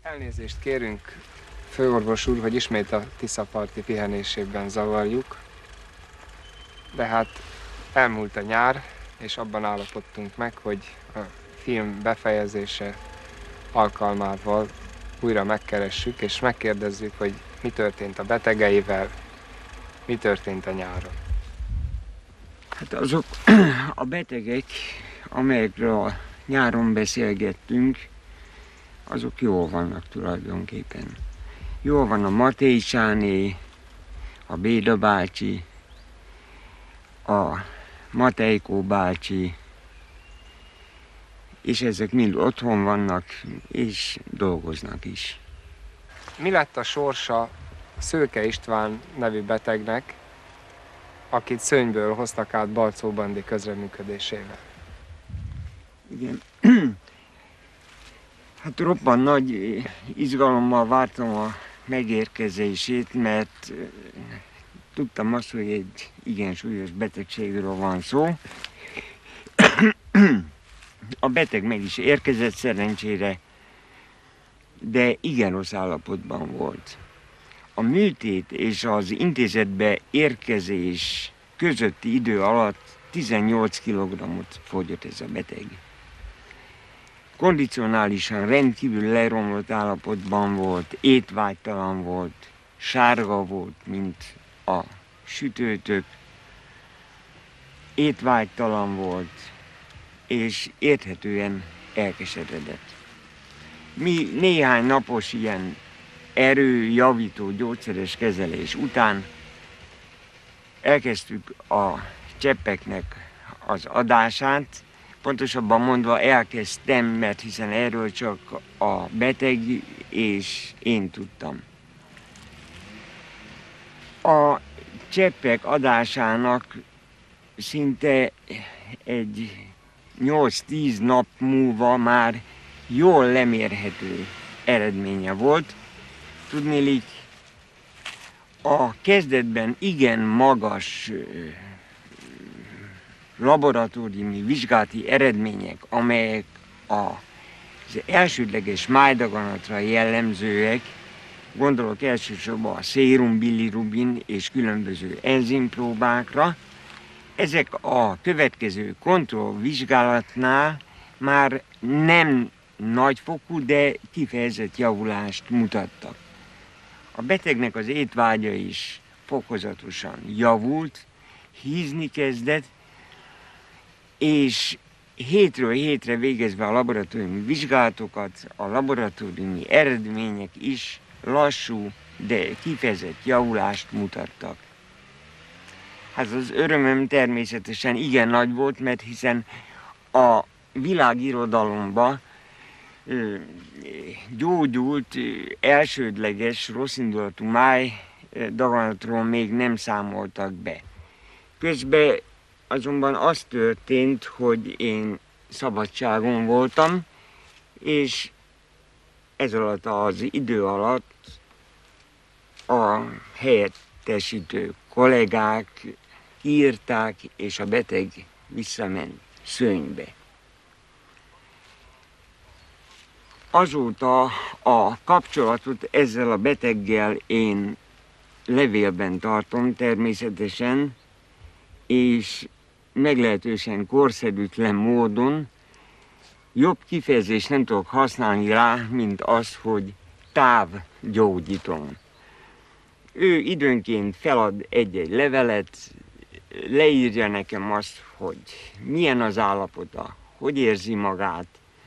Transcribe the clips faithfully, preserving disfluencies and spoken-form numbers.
Elnézést kérünk, főorvos úr, hogy ismét a Tiszaparti pihenésében zavarjuk, de hát elmúlt a nyár, és abban állapodtunk meg, hogy a film befejezése alkalmával újra megkeressük, és megkérdezzük, hogy mi történt a betegeivel, mi történt a nyáron. Hát azok a betegek, amelyekről a nyáron beszélgettünk, azok jól vannak tulajdonképpen. Jól van a Matei Sáné, a Béda bácsi, a Matejkó bácsi, és ezek mind otthon vannak, és dolgoznak is. Mi lett a sorsa Szőke István nevű betegnek, akit Szönyből hoztak át Balczó Bandi közreműködésével? Igen. Hát roppant nagy izgalommal vártam a megérkezését, mert tudtam azt, hogy egy igen súlyos betegségről van szó. A beteg meg is érkezett szerencsére, de igen rossz állapotban volt. A műtét és az intézetbe érkezés közötti idő alatt tizennyolc kilogrammot fogyott ez a beteg. Kondicionálisan rendkívül leromlott állapotban volt, étvágytalan volt, sárga volt, mint a sütőtök, étvágytalan volt, és érthetően elkeseredett. Mi néhány napos ilyen erőjavító gyógyszeres kezelés után elkezdtük a cseppeknek az adását, pontosabban mondva elkezdtem, mert hiszen erről csak a beteg és én tudtam. A cseppek adásának szinte egy nyolc-tíz nap múlva már jól lemérhető eredménye volt. Tudniillik, a kezdetben igen magas laboratóriumi vizsgálati eredmények, amelyek az elsődleges májdaganatra jellemzőek, gondolok elsősorban a szérum, bilirubin és különböző enzimpróbákra, ezek a következő kontrollvizsgálatnál már nem nagyfokú, de kifejezett javulást mutattak. A betegnek az étvágya is fokozatosan javult, hízni kezdett, és hétről hétre végezve a laboratóriumi vizsgálatokat, a laboratóriumi eredmények is lassú, de kifejezett javulást mutattak. Hát az örömöm természetesen igen nagy volt, mert hiszen a világirodalomban gyógyult elsődleges rosszindulatú májdaganatról még nem számoltak be. Közben azonban az történt, hogy én szabadságon voltam, és ez alatt az idő alatt a helyettesítő kollégák írták, és a beteg visszament Szönybe. Azóta a kapcsolatot ezzel a beteggel én levélben tartom természetesen, és meglehetősen korszerűtlen módon. Jobb kifejezést nem tudok használni rá, mint az, hogy távgyógyítom. Ő időnként felad egy-egy levelet, leírja nekem azt, hogy milyen az állapota, hogy érzi magát,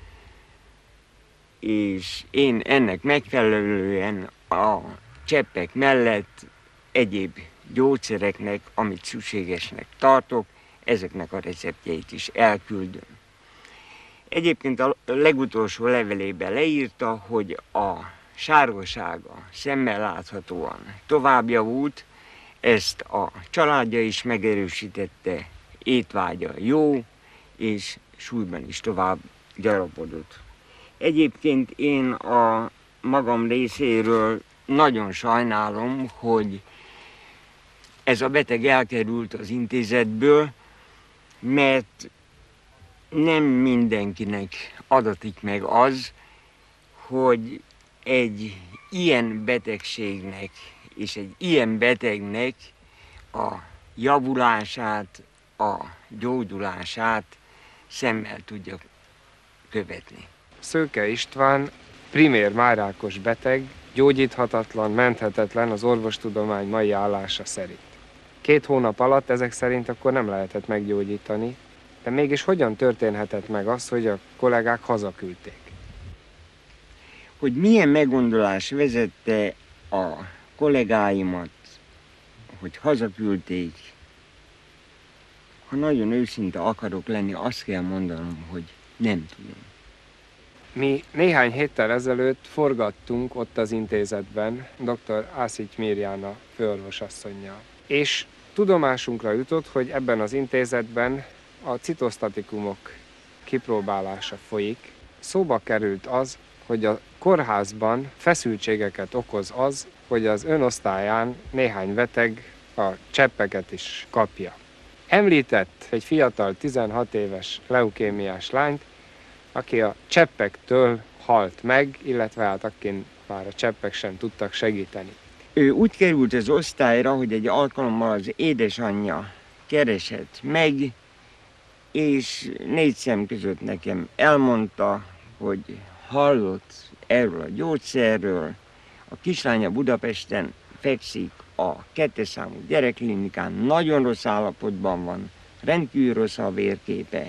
és én ennek megfelelően a cseppek mellett egyéb gyógyszereknek, amit szükségesnek tartok, ezeknek a receptjeit is elküldöm. Egyébként a legutolsó levelében leírta, hogy a sárgasága szemmel láthatóan tovább javult, ezt a családja is megerősítette, étvágya jó, és súlyban is tovább gyarapodott. Egyébként én a magam részéről nagyon sajnálom, hogy ez a beteg elkerült az intézetből, mert nem mindenkinek adatik meg az, hogy egy ilyen betegségnek és egy ilyen betegnek a javulását, a gyógyulását szemmel tudja követni. Szőke István primér májrákos beteg, gyógyíthatatlan, menthetetlen az orvostudomány mai állása szerint. Két hónap alatt ezek szerint akkor nem lehetett meggyógyítani, de mégis hogyan történhetett meg az, hogy a kollégák hazaküldték? Hogy milyen meggondolás vezette a kollégáimat, hogy hazaküldték, ha nagyon őszinte akarok lenni, azt kell mondanom, hogy nem tudom. Mi néhány héttel ezelőtt forgattunk ott az intézetben dr. Ászich Mirjana főorvosasszonnyal. És tudomásunkra jutott, hogy ebben az intézetben a citosztatikumok kipróbálása folyik. Szóba került az, hogy a kórházban feszültségeket okoz az, hogy az önosztályán néhány beteg a cseppeket is kapja. Említett egy fiatal tizenhat éves leukémiás lányt, aki a cseppektől halt meg, illetve hát akin már a cseppek sem tudtak segíteni. Ő úgy került az osztályra, hogy egy alkalommal az édesanyja keresett meg, és négy szem között nekem elmondta, hogy hallott erről a gyógyszerről. A kislánya Budapesten fekszik a kettes számú gyerekklinikán, nagyon rossz állapotban van, rendkívül rossz a vérképe.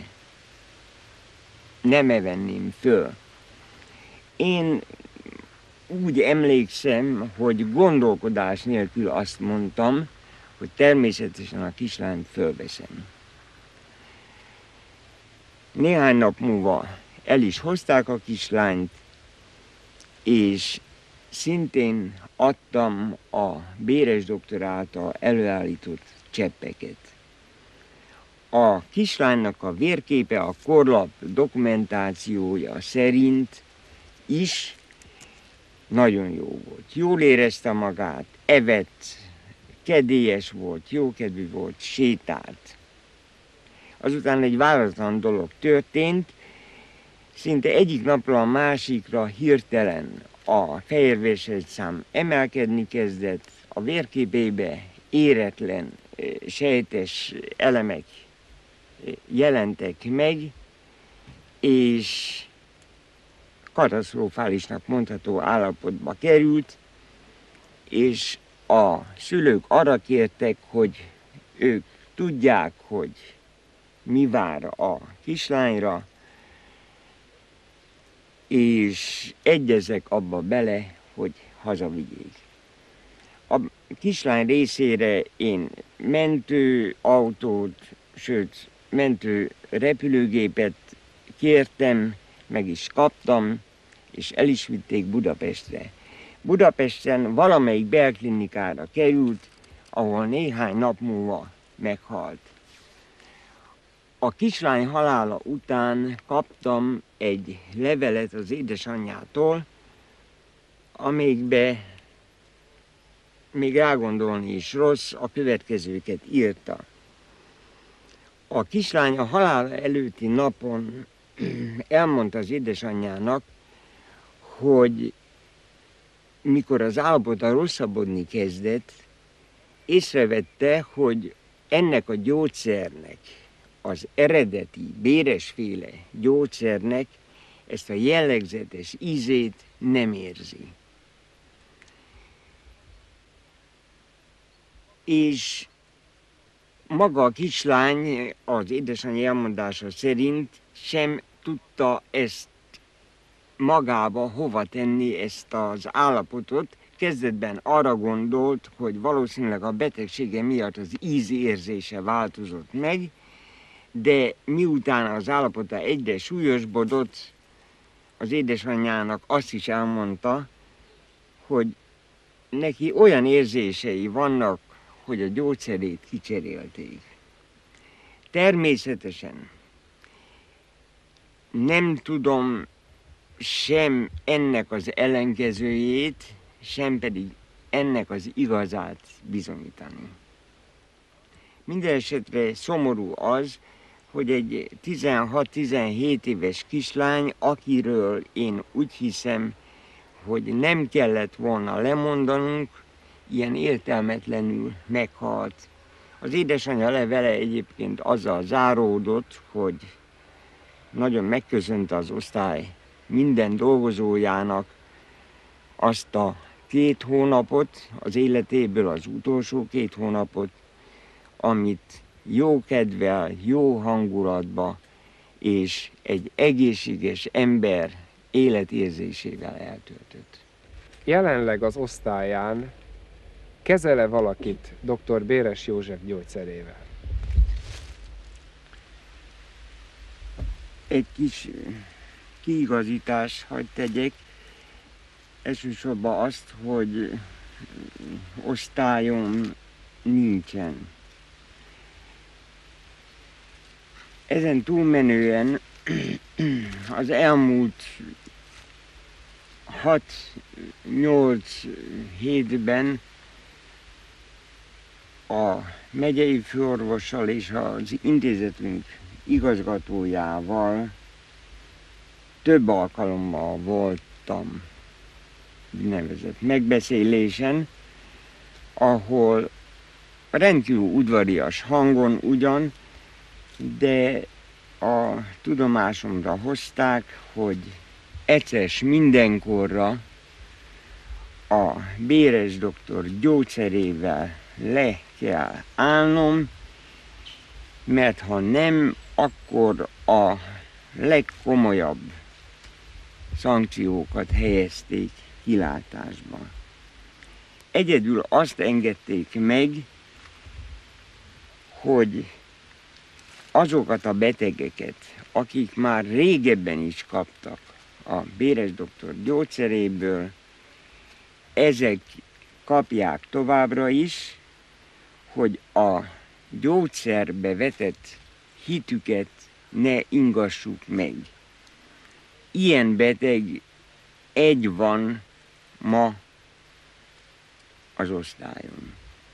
Nem evenném föl. Én úgy emlékszem, hogy gondolkodás nélkül azt mondtam, hogy természetesen a kislányt fölveszem. Néhány nap múlva el is hozták a kislányt, és szintén adtam a Béres doktor által előállított cseppeket. A kislánynak a vérképe a korlap dokumentációja szerint is nagyon jó volt. Jól érezte magát, evett, kedélyes volt, jókedvű volt, sétált. Azután egy váratlan dolog történt, szinte egyik napról a másikra hirtelen a fehérvérsejtszám emelkedni kezdett, a vérképébe éretlen sejtes elemek jelentek meg, és katasztrofálisnak mondható állapotba került, és a szülők arra kértek, hogy ők tudják, hogy mi vár a kislányra, és egyezek abba bele, hogy hazavigyék. A kislány részére én mentőautót, sőt mentő repülőgépet kértem, meg is kaptam, és el is vitték Budapestre. Budapesten valamelyik belklinikára került, ahol néhány nap múlva meghalt. A kislány halála után kaptam egy levelet az édesanyjától, amelyikbe még rágondolni is rossz, a következőket írta. A kislány a halála előtti napon elmondta az édesanyjának, hogy mikor az állapota rosszabbodni kezdett, észrevette, hogy ennek a gyógyszernek, az eredeti béresféle gyógyszernek ezt a jellegzetes ízét nem érzi. És maga a kislány az édesanyja elmondása szerint sem tudta ezt magába hova tenni, ezt az állapotot. Kezdetben arra gondolt, hogy valószínűleg a betegsége miatt az ízérzése változott meg, de miután az állapota egyre súlyosbodott, az édesanyjának azt is elmondta, hogy neki olyan érzései vannak, hogy a gyógyszerét kicserélték. Természetesen nem tudom sem ennek az ellenkezőjét, sem pedig ennek az igazát bizonyítani. Minden esetre szomorú az, hogy egy tizenhat-tizenhét éves kislány, akiről én úgy hiszem, hogy nem kellett volna lemondanunk, ilyen értelmetlenül meghalt. Az édesanyja levele egyébként azzal záródott, hogy nagyon megköszönte az osztály minden dolgozójának azt a két hónapot, az életéből az utolsó két hónapot, amit jó kedvel, jó hangulatba és egy egészséges ember életérzésével eltöltött. Jelenleg az osztályán kezele valakit dr. Béres József gyógyszerével? Egy kis kiigazítás hagy tegyek, elsősorban azt, hogy osztályom nincsen. Ezen túlmenően az elmúlt hat-nyolc hétben a megyei főorvossal és az intézetünk igazgatójával több alkalommal voltam nevezett megbeszélésen, ahol rendkívül udvarias hangon ugyan, de a tudomásomra hozták, hogy egyszer s mindenkorra a Béres doktor gyógyszerével le kell állnom, mert ha nem, akkor a legkomolyabb szankciókat helyezték kilátásba. Egyedül azt engedték meg, hogy azokat a betegeket, akik már régebben is kaptak a Béres doktor gyógyszeréből, ezek kapják továbbra is, hogy a gyógyszerbe vetett hitüket ne ingassuk meg. Ilyen beteg egy van ma az osztályon.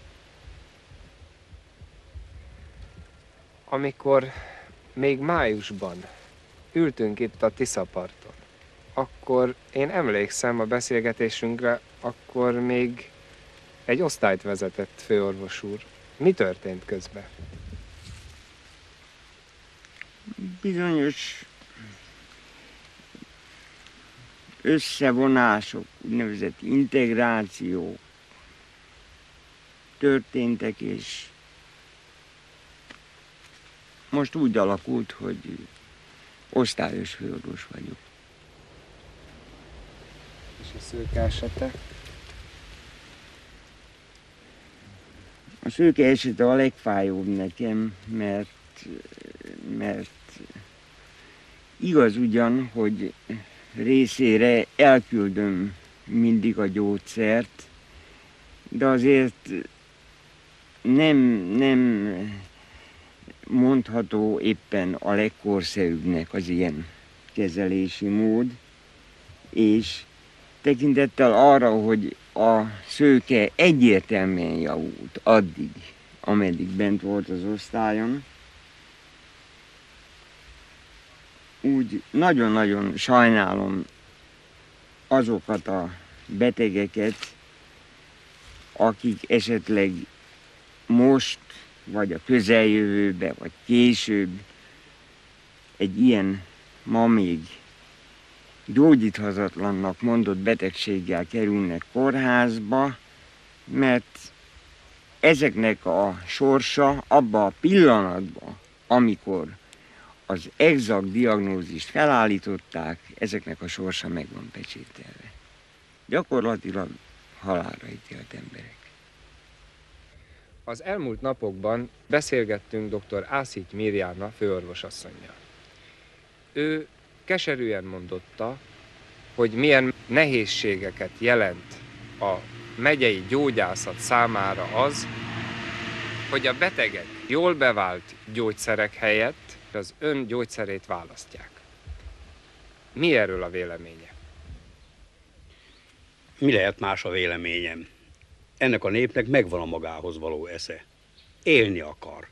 Amikor még májusban ültünk itt a Tiszaparton, akkor én emlékszem a beszélgetésünkre, akkor még egy osztályt vezetett főorvos úr. Mi történt közben? Bizonyos összevonások, úgynevezett integrációk történtek, és most úgy alakult, hogy osztályos főorvos vagyok. És a szőke esete? A szőke esete a legfájóbb nekem, mert, mert igaz ugyan, hogy részére elküldöm mindig a gyógyszert, de azért nem, nem mondható éppen a legkorszerűbbnek az ilyen kezelési mód, és tekintettel arra, hogy a szőke egyértelműen javult addig, ameddig bent volt az osztályon, úgy nagyon-nagyon sajnálom azokat a betegeket, akik esetleg most, vagy a közeljövőbe, vagy később egy ilyen ma még gyógyíthatatlannak mondott betegséggel kerülnek kórházba, mert ezeknek a sorsa abban a pillanatban, amikor az exakt diagnózist felállították, ezeknek a sorsa meg van pecsételve. Gyakorlatilag halálra ítélt emberek. Az elmúlt napokban beszélgettünk dr. Ászit Mirjána főorvosasszonnyal. Ő keserűen mondotta, hogy milyen nehézségeket jelent a megyei gyógyászat számára az, hogy a betegek jól bevált gyógyszerek helyett az ön gyógyszerét választják. Mi erről a véleménye? Mi lehet más a véleményem? Ennek a népnek megvan a magához való esze. Élni akar.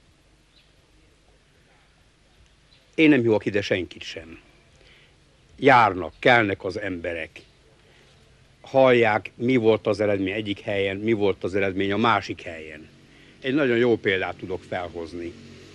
Én nem hívok ide senkit sem. Járnak, kelnek az emberek. hallják, mi volt az eredmény egyik helyen, mi volt az eredmény a másik helyen. Egy nagyon jó példát tudok felhozni.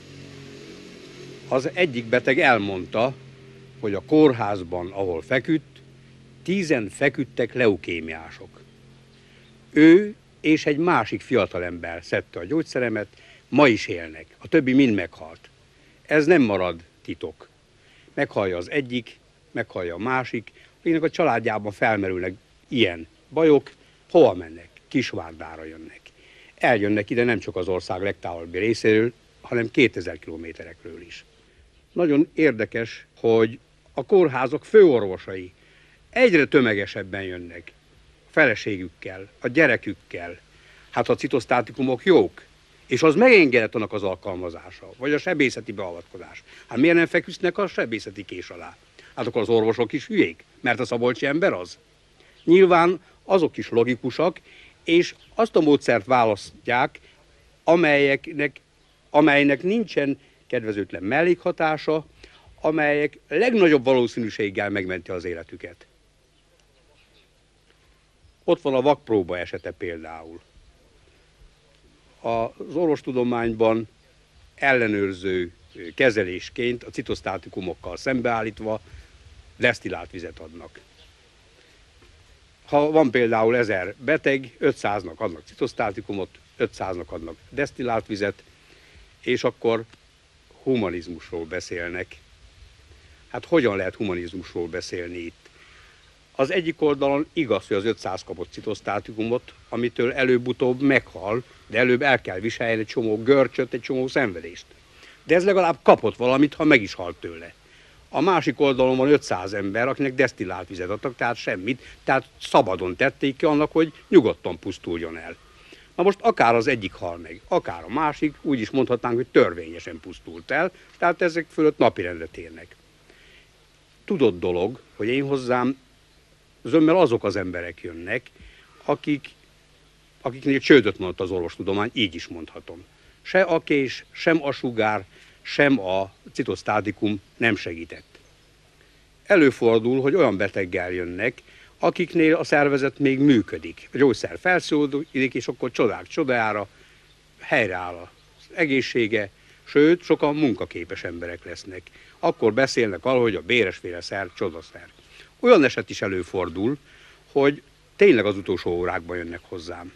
Az egyik beteg elmondta, hogy a kórházban, ahol feküdt, tízen feküdtek leukémiások. Ő és egy másik fiatalember szedte a gyógyszeremet, ma is élnek, a többi mind meghalt. Ez nem marad titok. Meghallja az egyik, meghallja a másik, akinek a családjában felmerülnek ilyen bajok, hova mennek? Kisvárdára jönnek. Eljönnek ide nem csak az ország legtávolabbi részéről, hanem kétezer kilométerekről is. Nagyon érdekes, hogy a kórházak főorvosai egyre tömegesebben jönnek. A feleségükkel, a gyerekükkel. Hát a citosztátikumok jók, és az megengedett annak az alkalmazása, vagy a sebészeti beavatkozás. Hát miért nem feküsznek a sebészeti kés alá? Hát akkor az orvosok is hülyék, mert a szabolcsi ember az. Nyilván azok is logikusak, és azt a módszert választják, amelyeknek, amelynek nincsen kedvezőtlen mellékhatása, amelyek legnagyobb valószínűséggel megmenti az életüket. Ott van a vakpróba esete például. Az orvostudományban ellenőrző kezelésként a citosztátikumokkal szembeállítva desztillált vizet adnak. Ha van például ezer beteg, ötszáznak adnak citosztátikumot, ötszáznak adnak desztillált vizet, és akkor humanizmusról beszélnek. Hát hogyan lehet humanizmusról beszélni itt? Az egyik oldalon igaz, hogy az ötszáz kapott citosztátikumot, amitől előbb-utóbb meghal, de előbb el kell viselni egy csomó görcsöt, egy csomó szenvedést. De ez legalább kapott valamit, ha meg is halt tőle. A másik oldalon van ötszáz ember, akinek desztillált vizet adtak, tehát semmit, tehát szabadon tették ki annak, hogy nyugodtan pusztuljon el. Na most akár az egyik hal meg, akár a másik, úgy is mondhatnánk, hogy törvényesen pusztult el, tehát ezek fölött napirendet érnek. Tudott dolog, hogy én hozzám zömmel azok az emberek jönnek, akik, akiknél csődöt mondott az orvostudomány, így is mondhatom. Se a kés, sem a sugár, sem a citosztátikum nem segített. Előfordul, hogy olyan beteggel jönnek, akiknél a szervezet még működik. A gyógyszer felszólódik, és akkor csodák csodájára helyreáll az egészsége, sőt, sokan munkaképes emberek lesznek. Akkor beszélnek arról, hogy a béresféle szer csodaszer. Olyan eset is előfordul, hogy tényleg az utolsó órákban jönnek hozzám.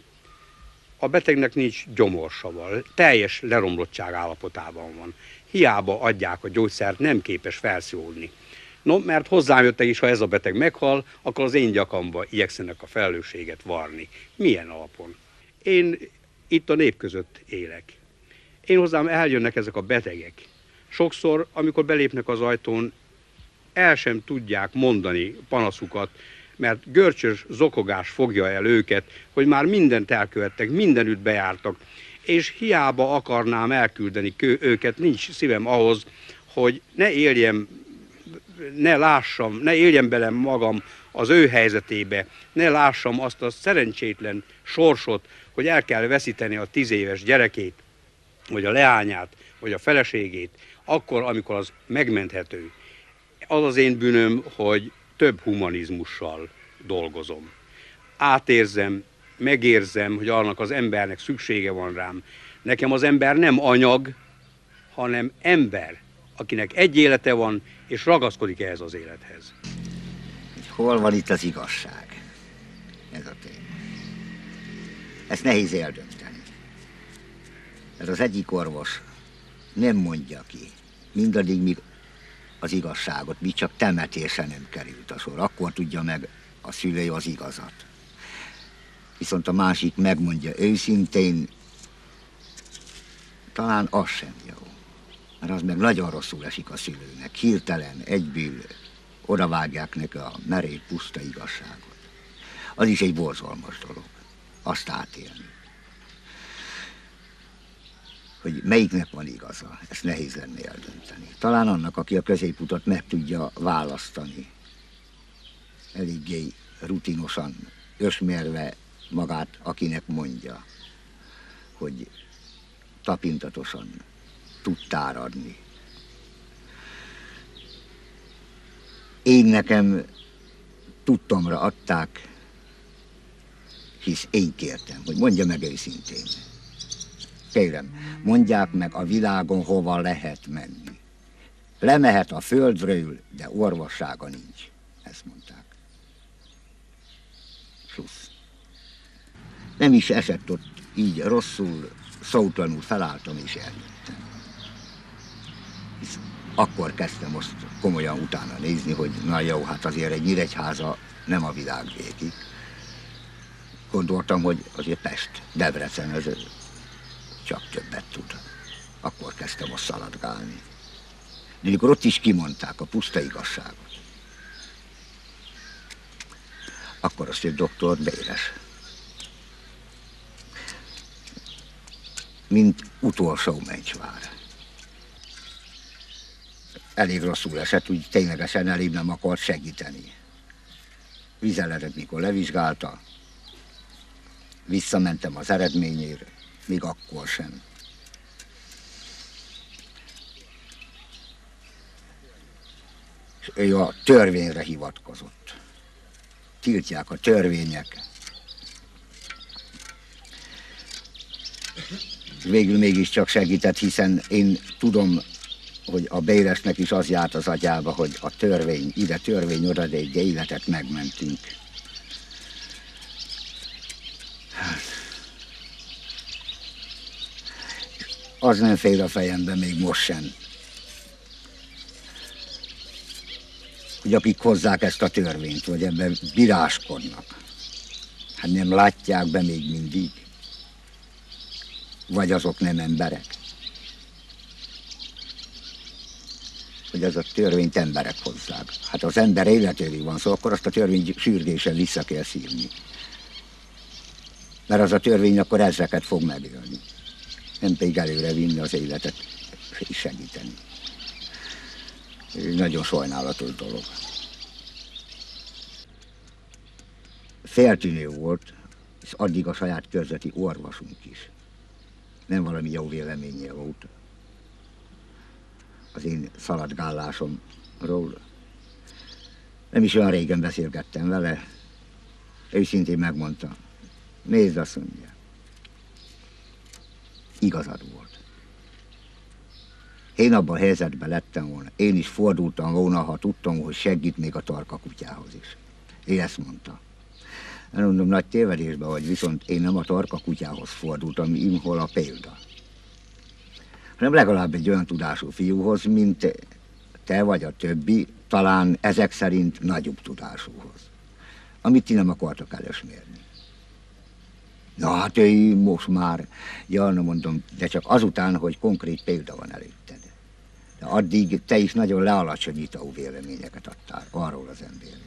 A betegnek nincs gyomorsava, teljes leromlottság állapotában van. Hiába adják a gyógyszert, nem képes felszólni. No, mert hozzám jöttek is, ha ez a beteg meghal, akkor az én gyakamba igyekszenek a felelősséget varni. Milyen alapon? Én itt a nép között élek. Én hozzám eljönnek ezek a betegek. Sokszor, amikor belépnek az ajtón, el sem tudják mondani panaszukat, mert görcsös zokogás fogja el őket, hogy már mindent elkövettek, mindenütt bejártak, és hiába akarnám elküldeni őket, nincs szívem ahhoz, hogy ne éljem, ne lássam, ne éljem bele magam az ő helyzetébe, ne lássam azt a szerencsétlen sorsot, hogy el kell veszíteni a tíz éves gyerekét, vagy a leányát, vagy a feleségét, akkor, amikor az megmenthető. Az az én bűnöm, hogy több humanizmussal dolgozom. Átérzem, megérzem, hogy annak az embernek szüksége van rám. Nekem az ember nem anyag, hanem ember, akinek egy élete van, és ragaszkodik ehhez az élethez. Hol van itt az igazság? Ez a téma. Ezt nehéz eldönteni. Mert az egyik orvos nem mondja ki, mindaddig, míg az igazságot, míg csak temetése nem került a sor. Akkor tudja meg a szülő az igazat. Viszont a másik megmondja őszintén, talán az sem jó. Mert az meg nagyon rosszul esik a szülőnek. Hirtelen, egyből odavágják neki a merész, puszta igazságot. Az is egy borzalmas dolog. Azt átélni. Hogy melyiknek van igaza, ezt nehéz lenne eldönteni. Talán annak, aki a középutat meg tudja választani. Eléggé rutinosan, ösmérve magát, akinek mondja, hogy tapintatosan tud táradni. Én nekem tudtomra adták hisz én kértem, hogy mondja meg őszintén. Kérem, mondják meg a világon, hova lehet menni. Lemehet a földről, de orvossága nincs. Ezt mondták. Slusz. Nem is esett ott így rosszul, szótlanul felálltam és eljöttem. Hisz akkor kezdtem most komolyan utána nézni, hogy na jó, hát azért egy Nyíregyháza nem a világ végig. Gondoltam, hogy azért Pest, Debrecen, ez csak többet tud. Akkor kezdtem most szaladgálni. De amikor ott is kimondták a puszta igazságot, akkor azt jött doktor Béres. Mint utolsó mencsvár. Elég rosszul esett, úgy ténylegesen elég nem akart segíteni. Vizeletet, mikor levizsgálta, visszamentem az eredményére, még akkor sem. És ő a törvényre hivatkozott. Tiltják a törvények. Végül mégiscsak segített, hiszen én tudom, hogy a Béresnek is az járt az agyába, hogy a törvény, ide törvény, oda, de egy életet megmentünk. Az nem fél a fejembe még most sem, hogy akik hozzák ezt a törvényt, vagy ebben bíráskodnak, hát nem látják be még mindig, vagy azok nem emberek. Hogy az a törvényt emberek hozzák. Hát az ember életéről van szó, akkor azt a törvény sürgésen vissza kell szívni. Mert az a törvény akkor ezreket fog megölni. Nem pedig előre vinni az életet és segíteni. Ez nagyon sajnálatos dolog. Feltűnő volt, és addig a saját körzeti orvosunk is. Nem valami jó véleménye volt az én szaladgálásomról. Nem is olyan régen beszélgettem vele, őszintén megmondta, nézd, azt mondja, igazad volt. Én abban a helyzetben lettem volna, én is fordultam volna, ha tudtam, hogy segít még a Tarka kutyához is. Én ezt mondta. Én mondom, nagy tévedésben vagy, viszont én nem a Tarka kutyához fordultam, imhol a példa. Hanem legalább egy olyan tudású fiúhoz, mint te vagy a többi, talán ezek szerint nagyobb tudásúhoz, amit ti nem akartak elösmérni. Na hát ő most már, ja, na mondom, de csak azután, hogy konkrét példa van előtted. De addig te is nagyon lealacsonyító véleményeket adtál arról az emberről.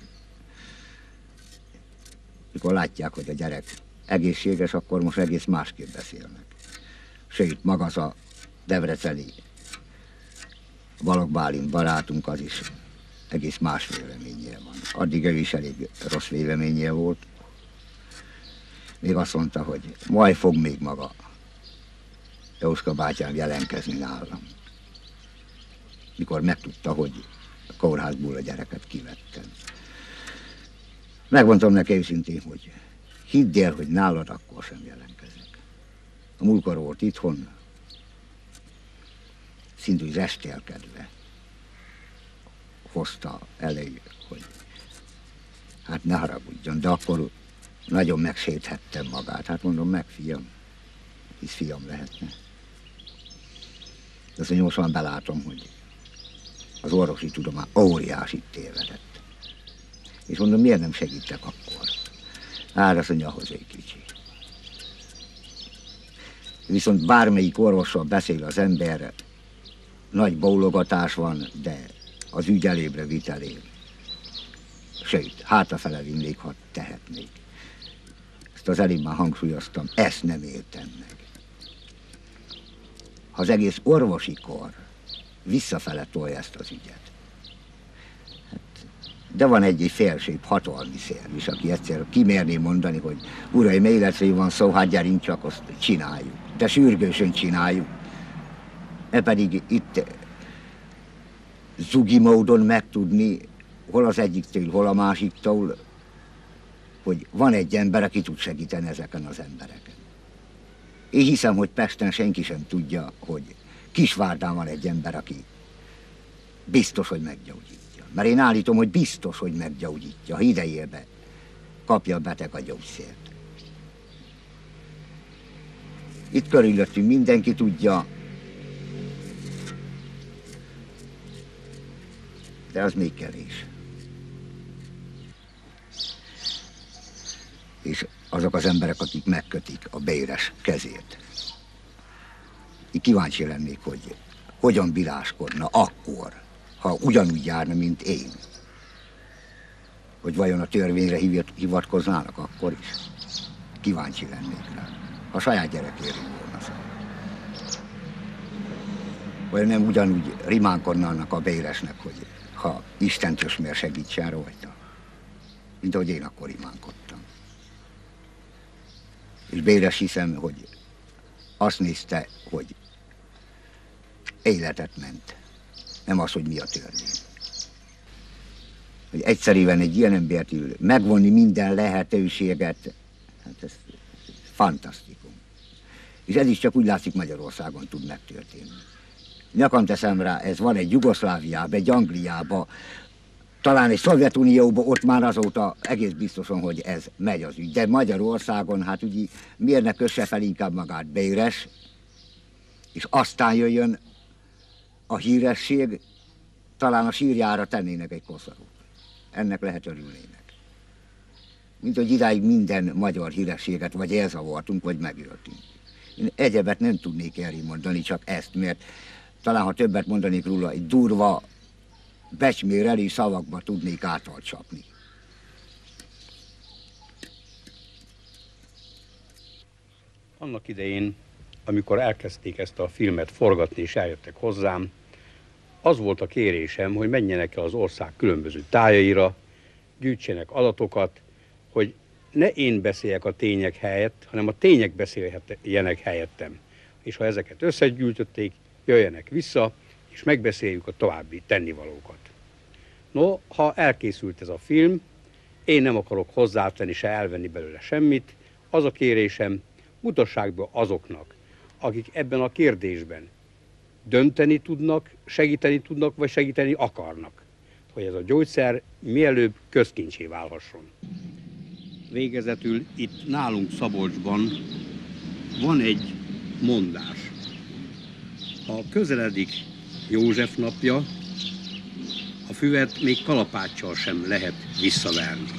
Mikor látják, hogy a gyerek egészséges, akkor most egész másképp beszélnek. Sőt, maga az a debreceni Balogh Bálint barátunk, az is egész más véleménye van. Addig ő is elég rossz véleménye volt. Még azt mondta, hogy majd fog még maga Jóska bátyám jelentkezni nálam. Mikor megtudta, hogy a kórházból a gyereket kivettem. Megmondtam neki őszintén, hogy hidd el, hogy nálad akkor sem jelentkezek. A múltkor volt itthon, szintúgy restelkedve hozta elő, hogy hát ne haragudjon, de akkor nagyon megsérthettem magát. Hát mondom, meg fiam, hisz fiam lehetne. De azt mondja, most már belátom, hogy az orvosi tudomány óriási tévedett. És mondom, miért nem segítek akkor? Hát azt mondja, ahhoz egy kicsi. Viszont bármelyik orvossal beszél az ember, nagy bólogatás van, de az ügy elébre vitelél. Sőt, hátrafele vinnék, ha tehetnék. Ezt az előbb már hangsúlyoztam, ezt nem éltem meg. Ha az egész orvosi kor visszafele tolja ezt az ügyet. Hát, de van egy felsőbb hatalmi szerv is, aki egyszer kimérné mondani, hogy uraim, életről van szó, hát gyerünk csak azt csináljuk. De sürgősen csináljuk. E pedig itt zugi módon megtudni, hol az egyiktől, hol a másiktól, hogy van egy ember, aki tud segíteni ezeken az embereken. Én hiszem, hogy Pesten senki sem tudja, hogy Kisvárdán van egy ember, aki biztos, hogy meggyógyítja. Mert én állítom, hogy biztos, hogy meggyógyítja, ha idejében kapja a beteg a gyógyszert. Itt körülöttünk mindenki tudja, de az még kevés. És azok az emberek, akik megkötik a béres kezét. Én kíváncsi lennék, hogy hogyan bíráskodna akkor, ha ugyanúgy járna, mint én. Hogy vajon a törvényre hivatkoznának akkor is. Kíváncsi lennék rá. Ha saját gyerekéről volna szó. Vajon nem ugyanúgy rimánkodnának a béresnek, hogy ha Isten tösmér segítsen rajta, mint ahogy én akkor imánkodtam. És Béres hiszem, hogy azt nézte, hogy életet ment, nem az, hogy mi a törvény. Hogy egyszerűen egy ilyen embert megvonni minden lehetőséget, hát ez fantasztikum. És ez is csak úgy látszik Magyarországon tud megtörténni. Nyakam teszem rá, ez van egy Jugoszláviában, egy Angliában, talán egy Szovjetunióban, ott már azóta egész biztosan, hogy ez megy az ügy. De Magyarországon, hát ugye miért ne kösse fel inkább magát Béres, és aztán jöjjön a híresség, talán a sírjára tennének egy koszorút. Ennek lehet örülnének. Mint hogy idáig minden magyar hírességet vagy elzavartunk, vagy megöltünk. Én egyebet nem tudnék erre mondani, csak ezt, mert talán ha többet mondanék róla, egy durva, becsmérelő szavakba tudnék által csapni. Annak idején, amikor elkezdték ezt a filmet forgatni és eljöttek hozzám, az volt a kérésem, hogy menjenek el az ország különböző tájaira, gyűjtsenek adatokat, hogy ne én beszéljek a tények helyett, hanem a tények beszéljenek helyettem. És ha ezeket összegyűjtötték, jöjjenek vissza, és megbeszéljük a további tennivalókat. No, ha elkészült ez a film, én nem akarok hozzátenni se elvenni belőle semmit, az a kérésem, mutassák be azoknak, akik ebben a kérdésben dönteni tudnak, segíteni tudnak, vagy segíteni akarnak, hogy ez a gyógyszer mielőbb közkincsé válhasson. Végezetül itt nálunk Szabolcsban van egy mondás. Ha közeledik József napja, a füvet még kalapáccsal sem lehet visszaverni.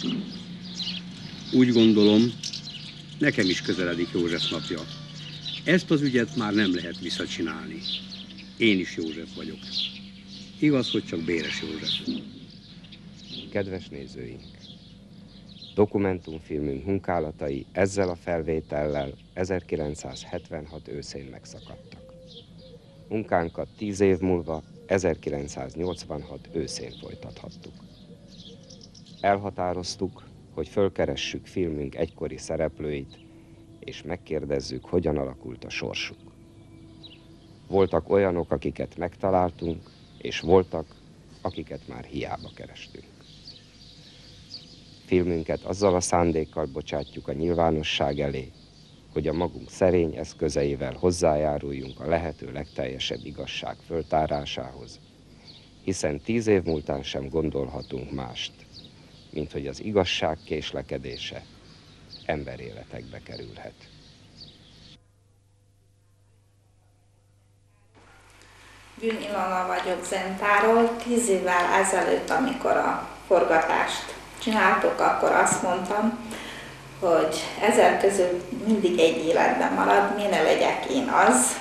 Úgy gondolom, nekem is közeledik József napja. Ezt az ügyet már nem lehet visszacsinálni. Én is József vagyok. Igaz, hogy csak Béres József. Kedves nézőink! Dokumentumfilmünk munkálatai ezzel a felvétellel ezerkilencszázhetvenhat őszén megszakadtak. Munkánkat tíz év múlva, ezerkilencszáznyolcvanhat őszén folytathattuk. Elhatároztuk, hogy fölkeressük filmünk egykori szereplőit, és megkérdezzük, hogyan alakult a sorsuk. Voltak olyanok, akiket megtaláltunk, és voltak, akiket már hiába kerestünk. Filmünket azzal a szándékkal bocsátjuk a nyilvánosság elé, hogy a magunk szerény eszközeivel hozzájáruljunk a lehető legteljesebb igazság föltárásához, hiszen tíz év múltán sem gondolhatunk mást, mint hogy az igazság késlekedése emberéletekbe kerülhet. Bűn Ilona vagyok Zentáról. Tíz évvel ezelőtt, amikor a forgatást csináltuk, akkor azt mondtam, hogy ezer közül mindig egy életben marad, miért ne legyek én az.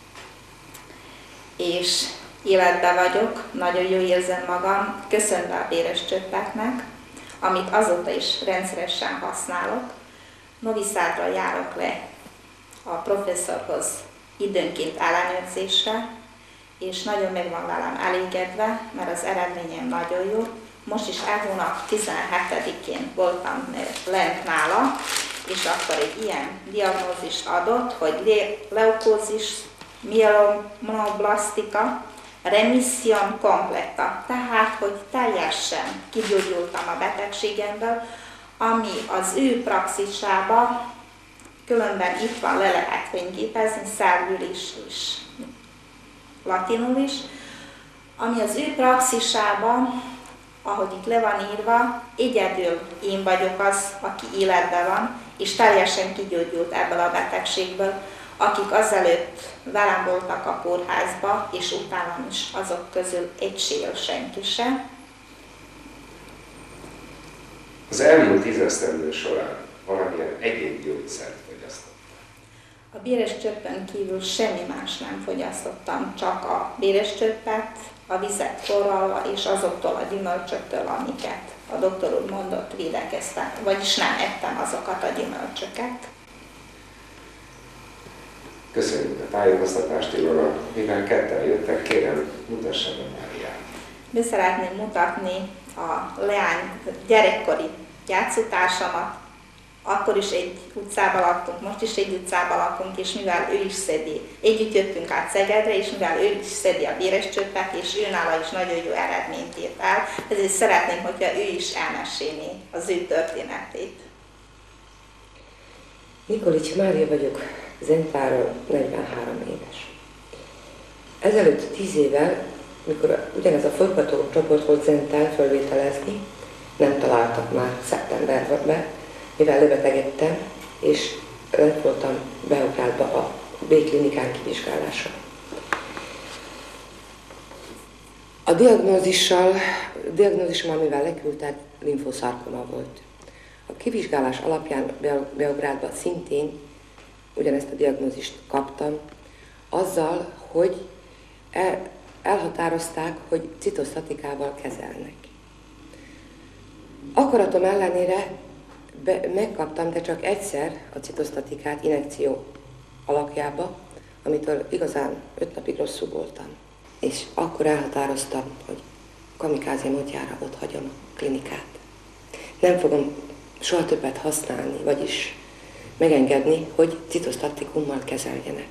És életben vagyok, nagyon jól érzem magam, köszönve a Béres csöppeknek, amit azóta is rendszeresen használok. Noviszádra járok le a professzorhoz időnként ellenőrzésre, és nagyon meg van velem elégedve, mert az eredményem nagyon jó. Most is el hónap tizenhetedikén voltam lent nála, és akkor egy ilyen diagnózist adott, hogy leukózis, mielomonoblastika, remission completa, tehát, hogy teljesen kigyógyultam a betegségemből, ami az ő praxisába, különben itt van, le lehet fényképezni, szerbül is, és latinul is, ami az ő praxisában, ahogy itt le van írva, egyedül én vagyok az, aki életben van, és teljesen kigyógyult ebből a betegségből, akik azelőtt velem voltak a kórházba, és utána is azok közül egy sél senki se. Az elmúlt tíz esztendő során valamilyen egyéb gyógyszert fogyasztott? A béres csöppen kívül semmi más nem fogyasztottam, csak a béres csöppet, a vizet forralva és azoktól a gyümölcsöktől, amiket a doktor úr mondott, védekeztem, vagyis nem ettem azokat a gyümölcsöket. Köszönjük a tájékoztatást, Ilona. Mivel ketten jöttek, kérem, mutassa be Máriát. Be szeretném mutatni a leány gyerekkori játszótársamat. Akkor is egy utcában laktunk, most is egy utcában lakunk, és mivel ő is szedi, együtt jöttünk át Szegedre, és mivel ő is szedi a béres csöppet, és ő nála is nagyon jó eredményt ért el, ezért szeretném, hogyha ő is elmesélné az ő történetét. Nikolics Mária vagyok, Zentváról, negyvenhárom éves. Ezelőtt tíz évvel, mikor ugyanez a forgatócsoport volt Zentán fölvételezni, nem találtak már szeptemberben, mivel lebetegedtem, és lett voltam Beográdba a B-klinikán kivizsgálása. A diagnózissal, diagnózisommal, mivel leküldtek, limfoszarkoma volt. A kivizsgálás alapján Beográdban szintén ugyanezt a diagnózist kaptam, azzal, hogy el, elhatározták, hogy citosztatikával kezelnek. Akaratom ellenére be, megkaptam, de csak egyszer a citosztatikát injekció alakjába, amitől igazán öt napig rosszul voltam. És akkor elhatároztam, hogy kamikáze módjára ott hagyom a klinikát. Nem fogom soha többet használni, vagyis megengedni, hogy citosztatikummal kezeljenek.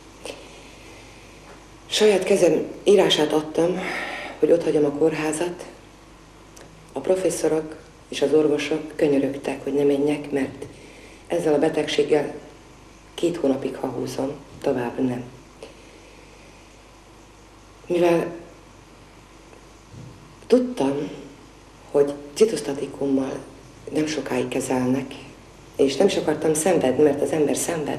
Saját kezem írását adtam, hogy ott hagyom a kórházat. A professzorok és az orvosok könyörögtek, hogy ne menjek, mert ezzel a betegséggel két hónapig hahúzom, tovább nem. Mivel tudtam, hogy citosztatikummal nem sokáig kezelnek, és nem is akartam szenvedni, mert az ember szenved,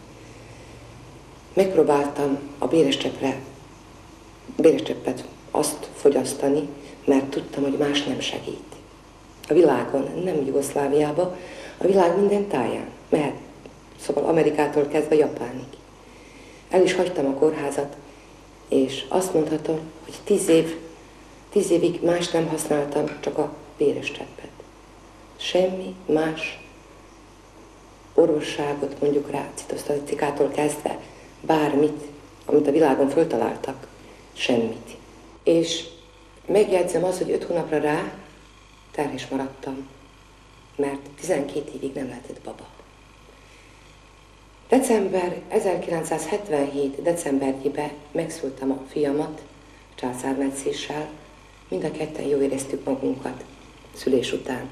megpróbáltam a béres cseppre, béres cseppet azt fogyasztani, mert tudtam, hogy más nem segít. A világon, nem Jugoszláviában, a világ minden táján mehet, szóval Amerikától kezdve Japánig. El is hagytam a kórházat, és azt mondhatom, hogy tíz év, tíz évig más nem használtam, csak a béres cseppet. Semmi más orvosságot, mondjuk rá citosztatikától kezdve, bármit, amit a világon föltaláltak, semmit. És megjegyzem azt, hogy öt hónapra rá terhes maradtam, mert tizenkét évig nem lehetett baba. December ezerkilencszázhetvenhét. decemberjében megszültem a fiamat császármetszéssel, mind a ketten jól éreztük magunkat szülés után.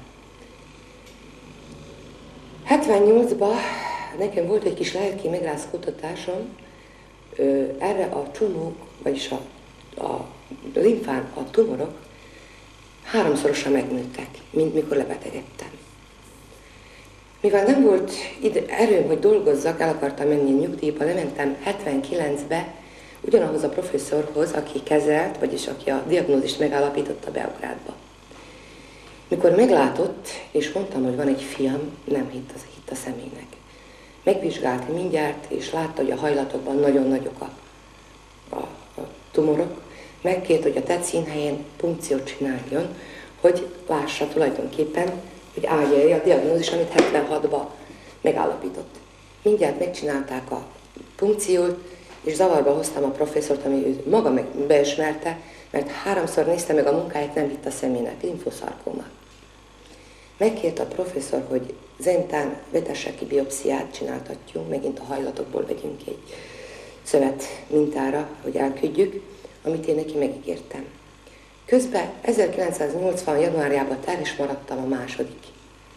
hetvennyolcban nekem volt egy kis lelki megrázkódtatásom, erre a csomók, vagyis a, a limfán a tumorok háromszorosan megnőttek, mint mikor lebetegedtem. Mivel nem volt ide erőm, hogy dolgozzak, el akartam menni a nyugdíjba, lementem hetvenkilencbe ugyanahoz a professzorhoz, aki kezelt, vagyis aki a diagnózist megállapította Beográdba. Mikor meglátott, és mondtam, hogy van egy fiam, nem hitt, az, hitt a személynek. Megvizsgált mindjárt, és látta, hogy a hajlatokban nagyon nagyok a, a, a tumorok. Megkért, hogy a tett színhelyén punkciót csináljon, hogy lássa tulajdonképpen, hogy állja a diagnózis, amit hetvenhatban megállapított. Mindjárt megcsinálták a punkciót, és zavarba hoztam a professzort, ami ő maga meg beismerte, mert háromszor nézte meg a munkáját, nem hitt a személynek, limfoszarkoma. Megkért a professzor, hogy Zentán vetesse ki biopsziát csináltatjunk, megint a hajlatokból vegyünk egy szövet mintára, hogy elküldjük, amit én neki megígértem. Közben ezerkilencszáznyolcvan. januárjában terhes maradtam a második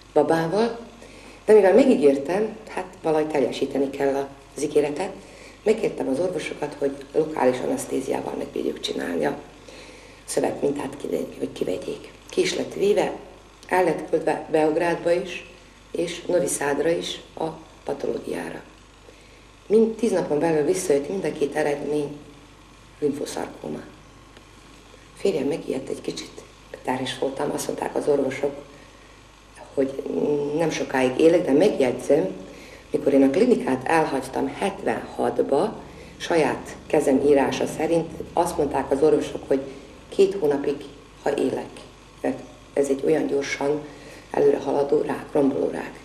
babával, de mivel megígértem, hát valahogy teljesíteni kell az ígéretet, megkértem az orvosokat, hogy lokális anesztéziával megbírjuk csinálni a szövetmintát, hogy kivegyék. Ki is lett véve, el lett küldve Beográdba is, és Novi Sadra is a patológiára. Mind tíz napon belül visszajött mind a két eredmény limfoszarkóma. Férjem megijedt egy kicsit, terhes voltam, azt mondták az orvosok, hogy nem sokáig élek, de megjegyzem, mikor én a klinikát elhagytam hetvenhatba, saját kezem írása szerint azt mondták az orvosok, hogy két hónapig, ha élek. Mert ez egy olyan gyorsan előre haladó rák, romboló rák.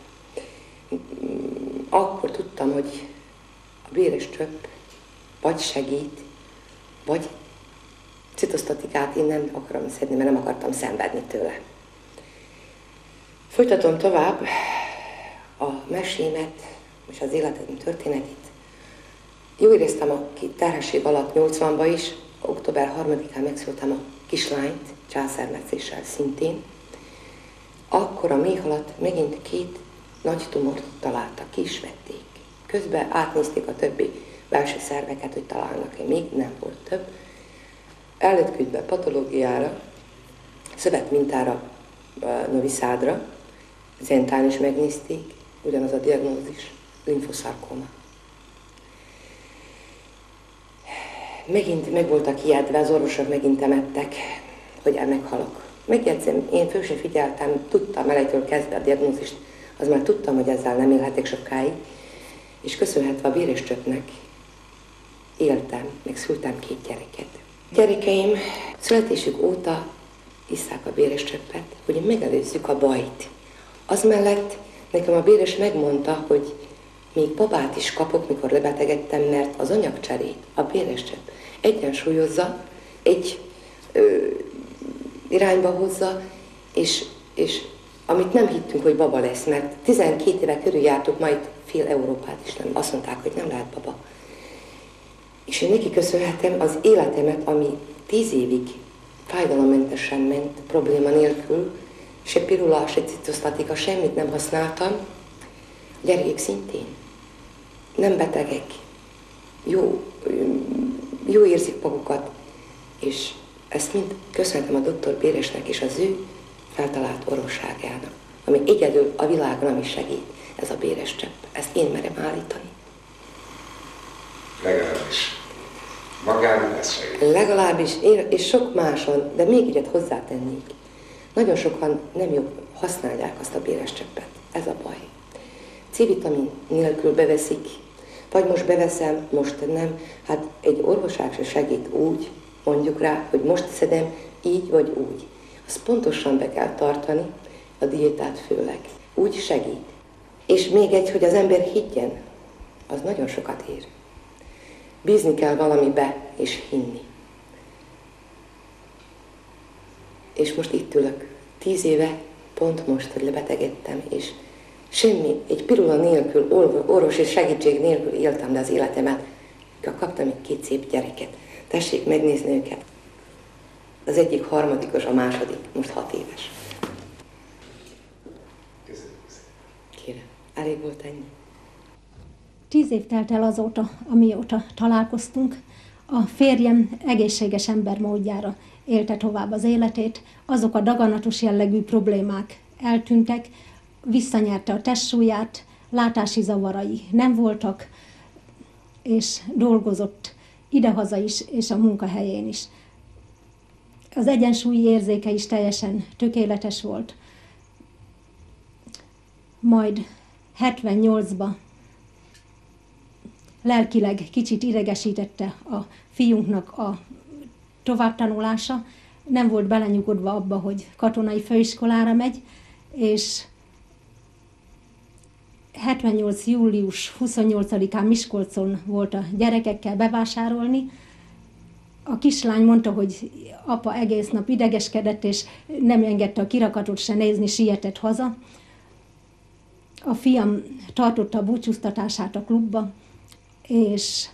Akkor tudtam, hogy a béres csöpp vagy segít, vagy citosztatikát én nem akarom szedni, mert nem akartam szenvedni tőle. Folytatom tovább a mesémet és az életem történetét. Jó éreztem a terhesség alatt nyolcvanban is, október harmadikán megszültem a kislányt, császármetszéssel szintén. Akkor a méh alatt megint két nagy tumort találtak, ki is vették. Közben átnézték a többi belső szerveket, hogy találnak-e, még nem volt több. El lett küldve patológiára, szövetmintára, Novi Sadra, Zentán is megnézték, ugyanaz a diagnózis, limfoszarkóma. Megint meg voltak ijedve, az orvosok megint temettek, hogy el meghalok. Megjegyzem, én föl sem figyeltem, tudtam elejétől kezdve a diagnózist, az már tudtam, hogy ezzel nem élhetek sokáig, és köszönhetve a béres csöppnek éltem, meg szültem két gyereket. Gyerekeim születésük óta isszák a béres csöppet, hogy megelőzzük a bajt. Az mellett nekem a béres megmondta, hogy még babát is kapok, mikor lebetegedtem, mert az anyagcserét a béres csöpp egyensúlyozza, egy ö, irányba hozza, és, és amit nem hittünk, hogy baba lesz, mert tizenkét éve körüljártuk, majd fél Európát is nem. Azt mondták, hogy nem lehet baba. És én neki köszönhetem az életemet, ami tíz évig fájdalommentesen ment, probléma nélkül, se pirula, se citosztatika, semmit nem használtam. A gyerekek szintén. Nem betegek. Jó, jó érzik magukat. És ezt mind köszönhetem a doktor Béresnek és az ő feltalált orvosságának, ami egyedül a világon nem is segít. Ez a béres csepp. Ezt én merem állítani. Legalábbis magán ez segít. Legalábbis én és sok máson, de még egyet hozzátennék. Nagyon sokan nem jobb használják azt a béres cseppet. Ez a baj. C-vitamin nélkül beveszik, vagy most beveszem, most nem. Hát egy orvosság se segít úgy, mondjuk rá, hogy most szedem így vagy úgy. Azt pontosan be kell tartani, a diétát főleg. Úgy segít. És még egy, hogy az ember higgyen, az nagyon sokat ér. Bízni kell valamibe, és hinni. És most itt ülök, tíz éve, pont most, hogy lebetegedtem, és semmi, egy pirula nélkül, orvosi segítség nélkül éltem le az életemet. Kaptam egy két szép gyereket. Tessék megnézni őket. Az egyik harmadikos, a második, most hat éves. Kérem, elég volt ennyi. Tíz év telt el azóta, amióta találkoztunk. A férjem egészséges ember módjára élte tovább az életét. Azok a daganatos jellegű problémák eltűntek, visszanyerte a testsúlyát, látási zavarai nem voltak, és dolgozott idehaza is, és a munkahelyén is. Az egyensúlyi érzéke is teljesen tökéletes volt. Majd hetvennyolcban lelkileg kicsit idegesítette a fiunknak a továbbtanulása, nem volt belenyugodva abba, hogy katonai főiskolára megy, és hetvennyolc július huszonnyolcadikán Miskolcon volt a gyerekekkel bevásárolni. A kislány mondta, hogy apa egész nap idegeskedett, és nem engedte a kirakatot se nézni, sietett haza. A fiam tartotta a búcsúztatását a klubba, és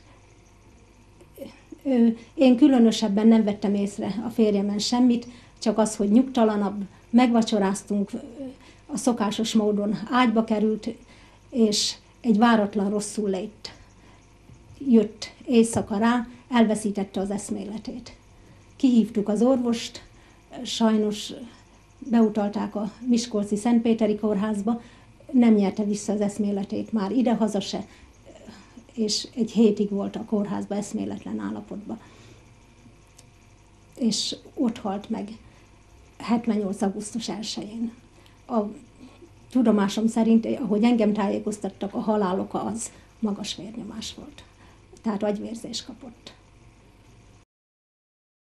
én különösebben nem vettem észre a férjemen semmit, csak az, hogy nyugtalanabb, megvacsoráztunk, a szokásos módon ágyba került, és egy váratlan rosszul lét jött éjszaka rá, elveszítette az eszméletét. Kihívtuk az orvost, sajnos beutalták a miskolci Szentpéteri kórházba, nem nyerte vissza az eszméletét már ide-haza se, és egy hétig volt a kórházba eszméletlen állapotban. És ott halt meg hetvennyolc augusztus elsején. A tudomásom szerint, ahogy engem tájékoztattak, a halál oka az magas vérnyomás volt. Tehát agyvérzés kapott.